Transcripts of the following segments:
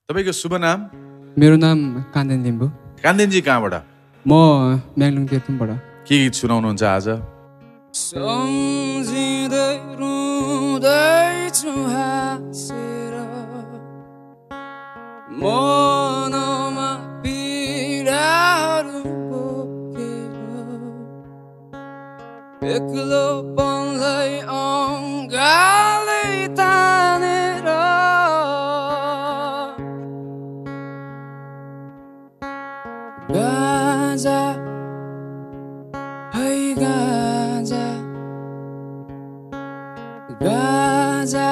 तपाईको शुभ नाम? मेरो नाम कान्देन लिम्बू। कान्देनजी कहाँबाट? म म्याग्लुङ तेर्तुमबाट। के गीत सुनाउनुहुन्छ आज? सम्झिँदै रुँदैछु हाँसेर मनमा पीडाहरू बोकेर एक्लोपनलाई अङ्गालै तानेर गाजा है गाजा गाजा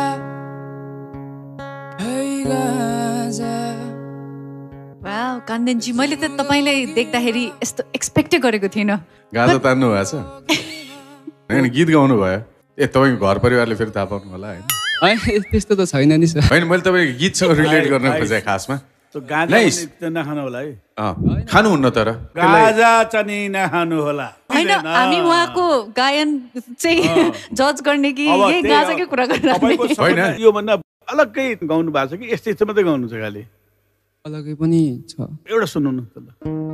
है गाजा। वाउ कान्देनजी, मैले त तपाईलाई देख्दाखेरि यस्तो एक्सपेक्टै गरेको थिइनँ। गाजा तान्नु भएको छ? हैन, गीत गाउनु भयो। ए तपाईको घर परिवारले फेरि थाहा पाउनु होला हैन? त्यस्तो त छैन नि सर। हैन, मैले तपाईको गीतसँग रिलेट गर्न खोजेँ खासमा। तो गाजा नखानु होला है। खानुहुन्न तर गाजा चाहिँ नखानु होला हैन, हामी उहाँको गायन चाहिँ जज गर्ने कि यही गाजाकै कुरा गरिरहेको होइन? यो भन्दा अलग्गै गाउनु भएको छ कि यस्तै यस्तो मात्रै गाउनु छ? खालि अलग्गै पनि छ। एउटा सुन्नु न त।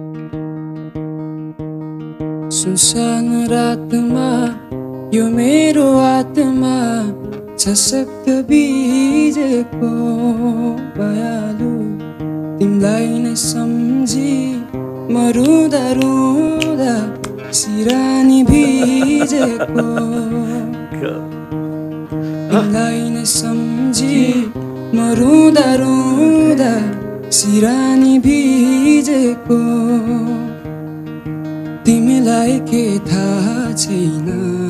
सुनसान रातमा यो मेरो आत्मा छ शब्द बिजेको भयालु तिमीलाई नै सम्झी म रुँदा रुँदा सिरानी भिजेको तिमीलाई नै सम्झी म रुँदा रुँदा सिरानी भिजेको तिमीलाई के थाहा छैन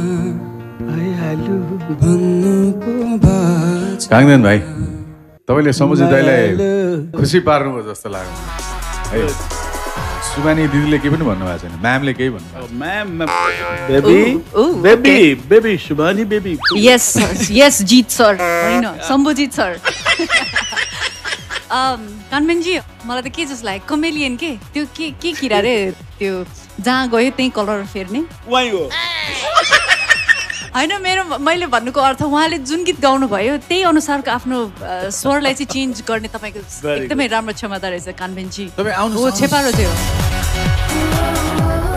भन्नुको बाचा। काङ्देन भाइ, तपाईले समुजी दाइलाई खुसी पार्नुभयो जस्तो लाग्यो है। सुबानी दिदीले केही पनि भन्नु भएको छैन? म्यामले केही भन्नु भएको? Ma'am baby baby baby Subani baby. Yes yes Jeet sir, होइन शम्भुजीत सर। कान्मेनजी, मलाई त के जस्तो लाग्यो, कमेलियन के त्यो के किरा रे त्यो, जहाँ गयो त्यही कलर फेर्ने वही हो होइन? मैले भन्नुको अर्थ उहाँले जुन गीत गाउनु भयो त्यही अनुसारको आफ्नो स्वरलाई चाहिँ चेन्ज गर्ने तपाईँको एकदमै राम्रो क्षमता रहेछ कान्मेनजी। तपाईँ आउनु छेपारो थियो।